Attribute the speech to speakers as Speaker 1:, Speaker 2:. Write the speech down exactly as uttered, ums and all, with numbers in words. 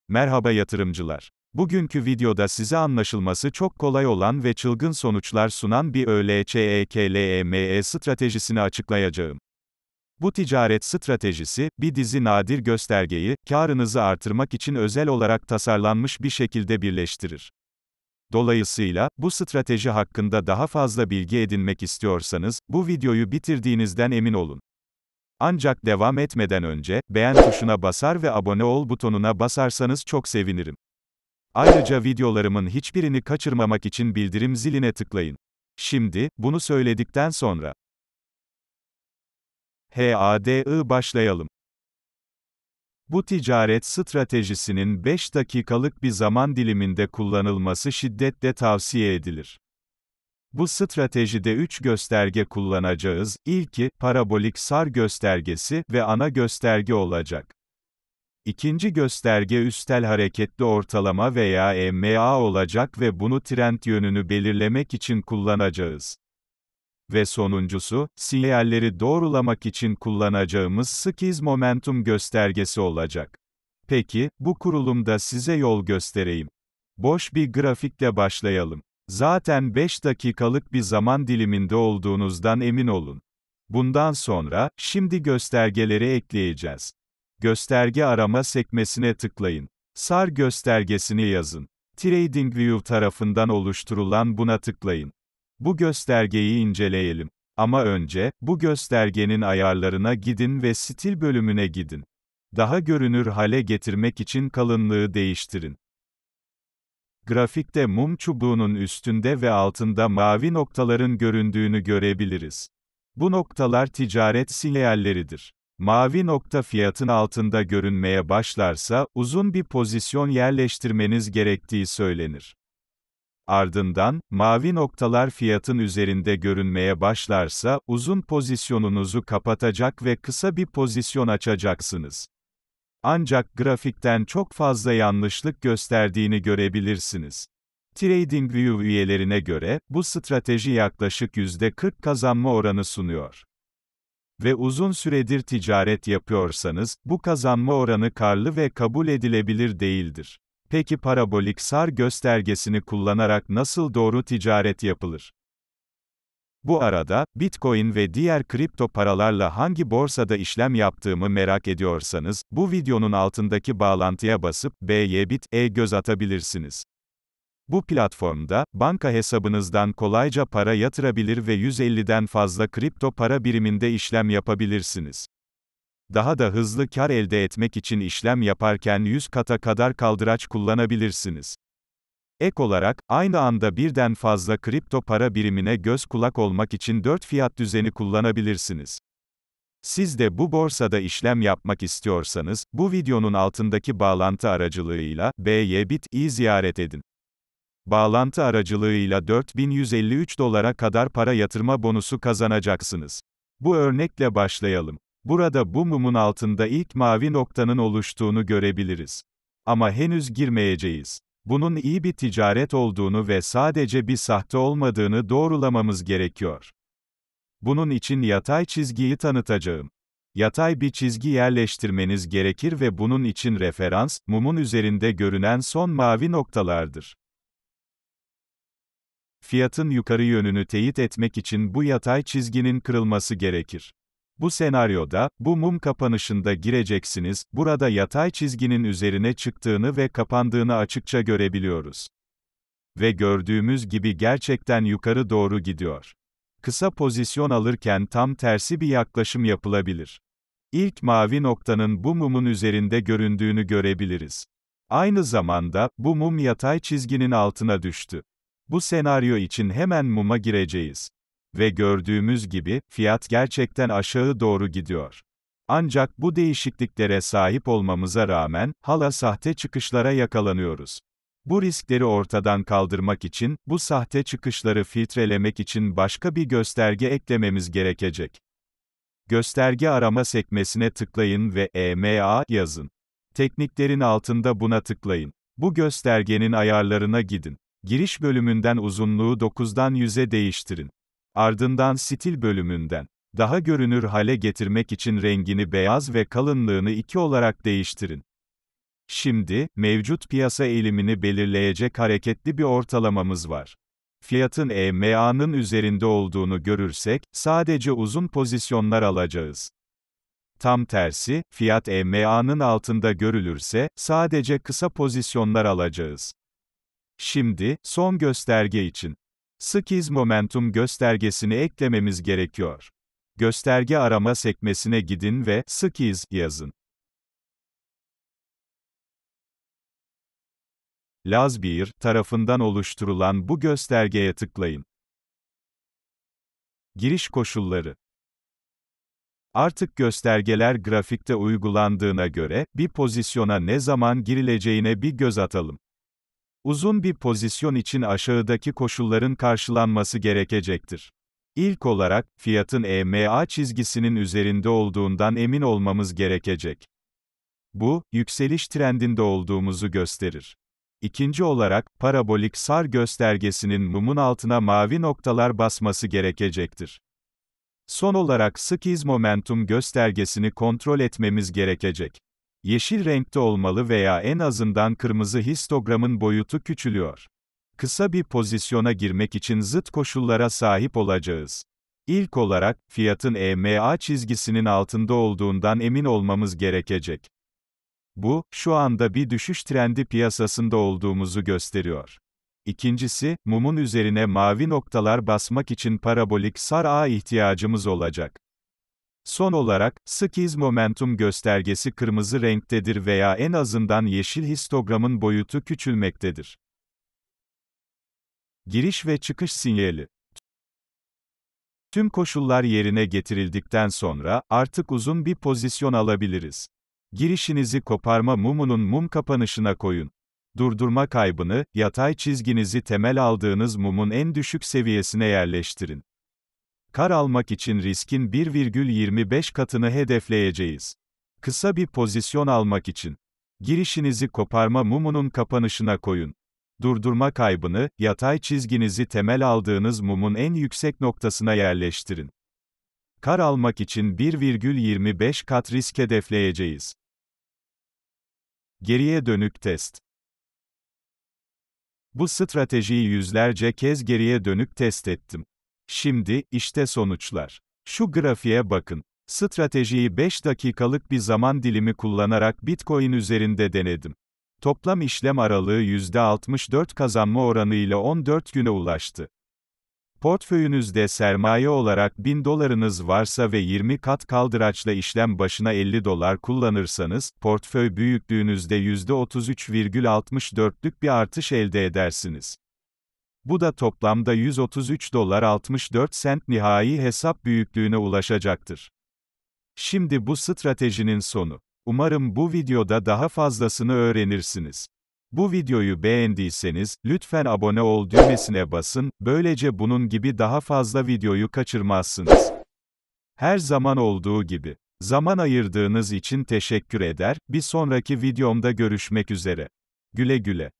Speaker 1: Merhaba yatırımcılar. Bugünkü videoda size anlaşılması çok kolay olan ve çılgın sonuçlar sunan bir ÖLÇEKLEME stratejisini açıklayacağım. Bu ticaret stratejisi, bir dizi nadir göstergeyi, karınızı artırmak için özel olarak tasarlanmış bir şekilde birleştirir. Dolayısıyla, bu strateji hakkında daha fazla bilgi edinmek istiyorsanız, bu videoyu bitirdiğinizden emin olun. Ancak devam etmeden önce, beğen tuşuna basar ve abone ol butonuna basarsanız çok sevinirim. Ayrıca videolarımın hiçbirini kaçırmamak için bildirim ziline tıklayın. Şimdi, bunu söyledikten sonra, hadi başlayalım. Bu ticaret stratejisinin beş dakikalık bir zaman diliminde kullanılması şiddetle tavsiye edilir. Bu stratejide üç gösterge kullanacağız. İlki, parabolik S A R göstergesi ve ana gösterge olacak. İkinci gösterge üstel hareketli ortalama veya E M A olacak ve bunu trend yönünü belirlemek için kullanacağız. Ve sonuncusu, sinyalleri doğrulamak için kullanacağımız skiz momentum göstergesi olacak. Peki, bu kurulumda size yol göstereyim. Boş bir grafikle başlayalım. Zaten beş dakikalık bir zaman diliminde olduğunuzdan emin olun. Bundan sonra, şimdi göstergeleri ekleyeceğiz. Gösterge arama sekmesine tıklayın. S A R göstergesini yazın. TradingView tarafından oluşturulan buna tıklayın. Bu göstergeyi inceleyelim. Ama önce, bu göstergenin ayarlarına gidin ve stil bölümüne gidin. Daha görünür hale getirmek için kalınlığı değiştirin. Grafikte mum çubuğunun üstünde ve altında mavi noktaların göründüğünü görebiliriz. Bu noktalar ticaret sinyalleridir. Mavi nokta fiyatın altında görünmeye başlarsa, uzun bir pozisyon yerleştirmeniz gerektiği söylenir. Ardından, mavi noktalar fiyatın üzerinde görünmeye başlarsa, uzun pozisyonunuzu kapatacak ve kısa bir pozisyon açacaksınız. Ancak grafikten çok fazla yanlışlık gösterdiğini görebilirsiniz. TradingView üyelerine göre, bu strateji yaklaşık yüzde kırk kazanma oranı sunuyor. Ve uzun süredir ticaret yapıyorsanız, bu kazanma oranı karlı ve kabul edilebilir değildir. Peki parabolik S A R göstergesini kullanarak nasıl doğru ticaret yapılır? Bu arada, Bitcoin ve diğer kripto paralarla hangi borsada işlem yaptığımı merak ediyorsanız, bu videonun altındaki bağlantıya basıp, Bybit'e göz atabilirsiniz. Bu platformda, banka hesabınızdan kolayca para yatırabilir ve yüz elliden fazla kripto para biriminde işlem yapabilirsiniz. Daha da hızlı kar elde etmek için işlem yaparken yüz kata kadar kaldıraç kullanabilirsiniz. Ek olarak, aynı anda birden fazla kripto para birimine göz kulak olmak için dört fiyat düzeni kullanabilirsiniz. Siz de bu borsada işlem yapmak istiyorsanız, bu videonun altındaki bağlantı aracılığıyla, Bybit'i ziyaret edin. Bağlantı aracılığıyla dört bin yüz elli üç dolara kadar para yatırma bonusu kazanacaksınız. Bu örnekle başlayalım. Burada bu mumun altında ilk mavi noktanın oluştuğunu görebiliriz. Ama henüz girmeyeceğiz. Bunun iyi bir ticaret olduğunu ve sadece bir sahte olmadığını doğrulamamız gerekiyor. Bunun için yatay çizgiyi tanıtacağım. Yatay bir çizgi yerleştirmeniz gerekir ve bunun için referans, mumun üzerinde görünen son mavi noktalardır. Fiyatın yukarı yönünü teyit etmek için bu yatay çizginin kırılması gerekir. Bu senaryoda, bu mum kapanışında gireceksiniz, burada yatay çizginin üzerine çıktığını ve kapandığını açıkça görebiliyoruz. Ve gördüğümüz gibi gerçekten yukarı doğru gidiyor. Kısa pozisyon alırken tam tersi bir yaklaşım yapılabilir. İlk mavi noktanın bu mumun üzerinde göründüğünü görebiliriz. Aynı zamanda, bu mum yatay çizginin altına düştü. Bu senaryo için hemen muma gireceğiz. Ve gördüğümüz gibi, fiyat gerçekten aşağı doğru gidiyor. Ancak bu değişikliklere sahip olmamıza rağmen, hala sahte çıkışlara yakalanıyoruz. Bu riskleri ortadan kaldırmak için, bu sahte çıkışları filtrelemek için başka bir gösterge eklememiz gerekecek. Gösterge arama sekmesine tıklayın ve E M A yazın. Tekniklerin altında buna tıklayın. Bu göstergenin ayarlarına gidin. Giriş bölümünden uzunluğu dokuzdan yüze değiştirin. Ardından stil bölümünden, daha görünür hale getirmek için rengini beyaz ve kalınlığını iki olarak değiştirin. Şimdi, mevcut piyasa eğilimini belirleyecek hareketli bir ortalamamız var. Fiyatın E M A'nın üzerinde olduğunu görürsek, sadece uzun pozisyonlar alacağız. Tam tersi, fiyat E M A'nın altında görülürse, sadece kısa pozisyonlar alacağız. Şimdi, son gösterge için. Sık iz momentum göstergesini eklememiz gerekiyor. Gösterge arama sekmesine gidin ve sık iz yazın. Lazbier tarafından oluşturulan bu göstergeye tıklayın. Giriş koşulları. Artık göstergeler grafikte uygulandığına göre, bir pozisyona ne zaman girileceğine bir göz atalım. Uzun bir pozisyon için aşağıdaki koşulların karşılanması gerekecektir. İlk olarak, fiyatın E M A çizgisinin üzerinde olduğundan emin olmamız gerekecek. Bu, yükseliş trendinde olduğumuzu gösterir. İkinci olarak, parabolik S A R göstergesinin mumun altına mavi noktalar basması gerekecektir. Son olarak sık iz momentum göstergesini kontrol etmemiz gerekecek. Yeşil renkte olmalı veya en azından kırmızı histogramın boyutu küçülüyor. Kısa bir pozisyona girmek için zıt koşullara sahip olacağız. İlk olarak, fiyatın E M A çizgisinin altında olduğundan emin olmamız gerekecek. Bu, şu anda bir düşüş trendi piyasasında olduğumuzu gösteriyor. İkincisi, mumun üzerine mavi noktalar basmak için parabolik S A R'a ihtiyacımız olacak. Son olarak, sık iz momentum göstergesi kırmızı renktedir veya en azından yeşil histogramın boyutu küçülmektedir. Giriş ve çıkış sinyali. Tüm koşullar yerine getirildikten sonra, artık uzun bir pozisyon alabiliriz. Girişinizi koparma mumunun mum kapanışına koyun. Durdurma kaybını, yatay çizginizi temel aldığınız mumun en düşük seviyesine yerleştirin. Kar almak için riskin bir virgül yirmi beş katını hedefleyeceğiz. Kısa bir pozisyon almak için. Girişinizi koparma mumunun kapanışına koyun. Durdurma kaybını, yatay çizginizi temel aldığınız mumun en yüksek noktasına yerleştirin. Kar almak için bir virgül yirmi beş kat risk hedefleyeceğiz. Geriye dönük test. Bu stratejiyi yüzlerce kez geriye dönük test ettim. Şimdi, işte sonuçlar. Şu grafiğe bakın. Stratejiyi beş dakikalık bir zaman dilimi kullanarak Bitcoin üzerinde denedim. Toplam işlem aralığı yüzde altmış dört kazanma oranı ile on dört güne ulaştı. Portföyünüzde sermaye olarak bin dolarınız varsa ve yirmi kat kaldıraçla işlem başına elli dolar kullanırsanız, portföy büyüklüğünüzde yüzde otuz üç virgül altmış dörtlük bir artış elde edersiniz. Bu da toplamda yüz otuz üç dolar altmış dört sent nihai hesap büyüklüğüne ulaşacaktır. Şimdi bu stratejinin sonu. Umarım bu videoda daha fazlasını öğrenirsiniz. Bu videoyu beğendiyseniz, lütfen abone ol düğmesine basın, böylece bunun gibi daha fazla videoyu kaçırmazsınız. Her zaman olduğu gibi. Zaman ayırdığınız için teşekkür eder, bir sonraki videomda görüşmek üzere. Güle güle.